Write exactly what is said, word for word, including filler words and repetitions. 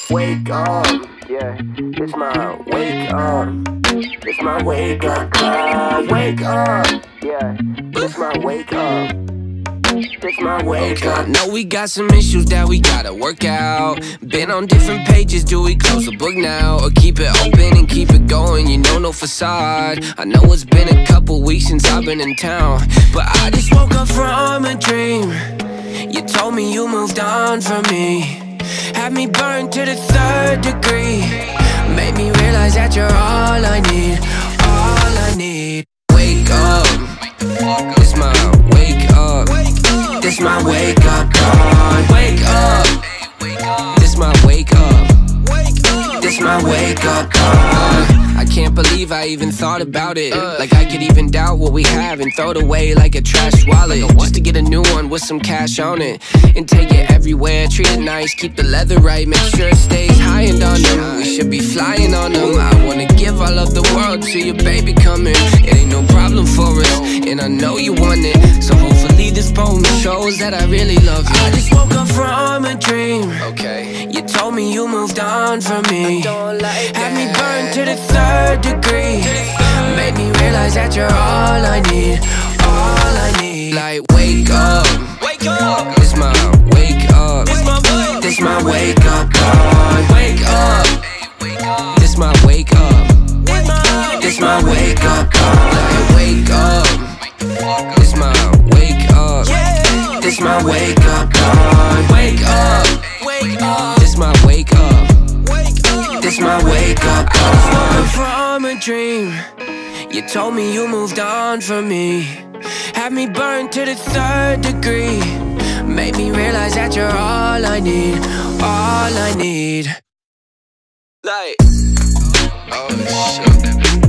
wake up, yeah. It's my wake up. It's my wake up call. Wake up, yeah. It's my wake up. It's my wake okay. up. Know we got some issues that we gotta work out. Been on different pages, do we close the book now? Or keep it open and keep it going, you know, no facade. I know it's been a couple weeks since I've been in town, but I just woke up from a dream. You told me you moved on from me, had me burned to the third degree, made me realize that you're all I need, all I need. Wake up, it's my wake up. This my wake up call. Wake up, this my wake up. This my wake up call. I can't believe I even thought about it. Like I could even doubt what we have and throw it away like a trash wallet, just to get a new one with some cash on it and take it everywhere. Treat it nice, keep the leather right, make sure it stays high and on them. We should be flying on them. I wanna give all of the world to your baby coming. It ain't no problem for us, and I know you want it. So hopefully this poem shows that I really love you. I just woke up from a dream. Okay. You told me you moved on from me. I don't like that. Had me burned to the third degree, made me realize that you're all I need, all I need. Like wake up, wake up. This my wake up. This my wake, this my wake up call. Wake up, this my wake up. This my wake up call. Like wake up, this my wake up. This my wake up call. Wake up, wake up. This my wake up. This my wake up call. I was woken from a dream. You told me you moved on from me, had me burned to the third degree, made me realize that you're all I need, all I need. Like, oh shit.